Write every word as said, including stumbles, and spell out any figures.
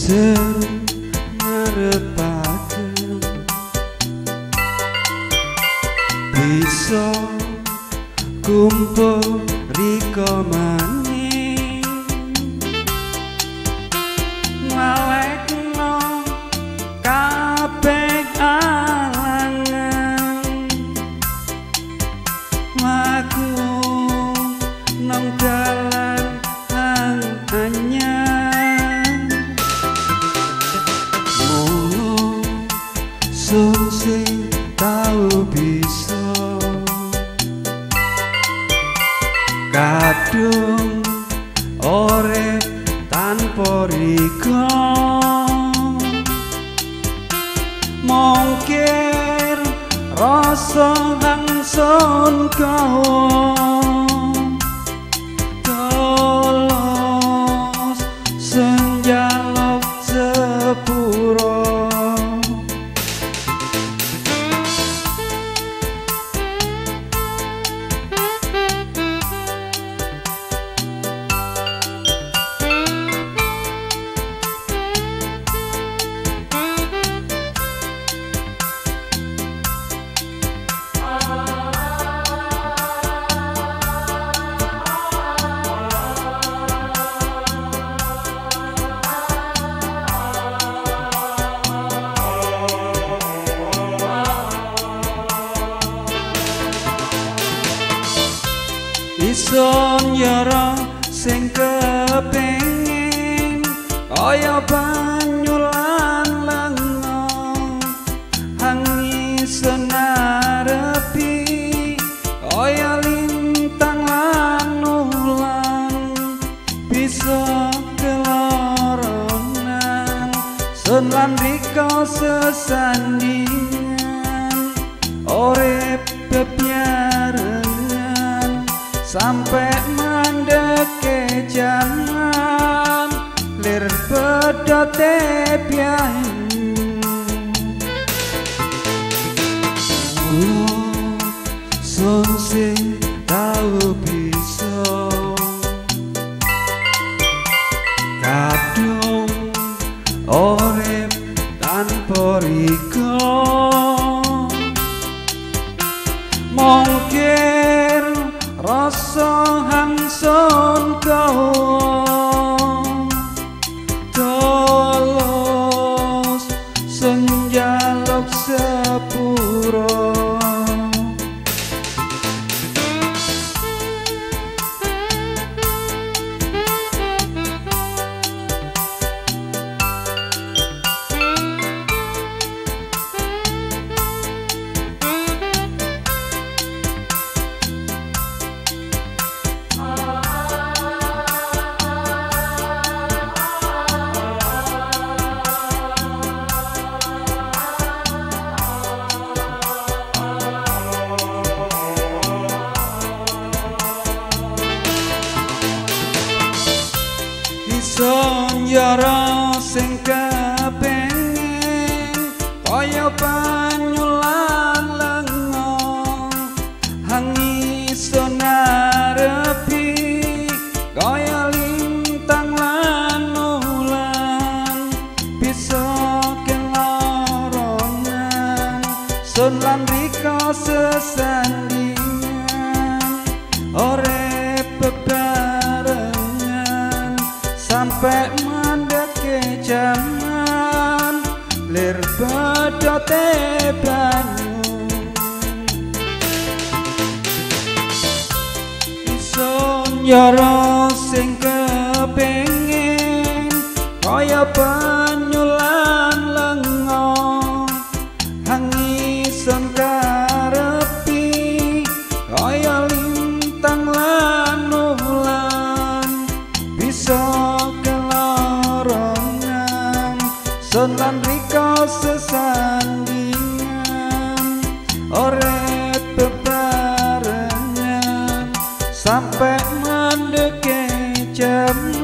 Sing ngarepaken bisa kumpul riko maning ngalekno kabeh alangan aku nang dalan hang anyar ngono sun sing tau bisa kadung urip tanpa riko mungkin rasa hangsun kau tolos senjaluk sepuro Ison yara sing kepengin kaya banyu lan lenga hangison arepi kaya lintang lan ulan bisa keloronan sun lan riko sesandingan urip bebiaran sampai mandeke jangan lir pedote pian oh, sun sing tau bisa kadung urip tanpa riko mungkin rasa hangsun kau tolos senjaluk sepuro Ison yara sing kepengin kaya banyu lan lenga hangison arepi kaya lintang lan ulan bisa keloronan sun lan riko sesandingan urip bebarengan sampai mandeke jaman lir pedote banyu ison yara sing kepengin kaya banyu lan lenga hangison karepi kaya lintang lan ulan bisa sun lan riko sesandingan urip bebarengan sampai mandeke jam